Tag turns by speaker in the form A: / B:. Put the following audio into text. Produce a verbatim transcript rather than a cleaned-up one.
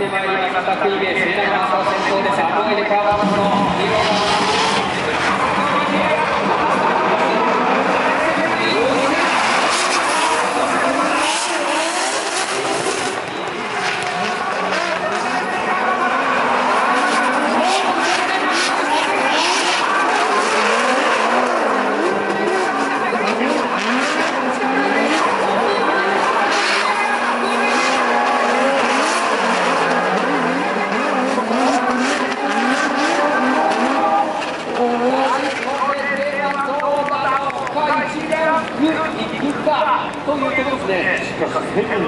A: ってまいりました。クイベ末永さん先頭です。アボエでカーバーのということですね。しかし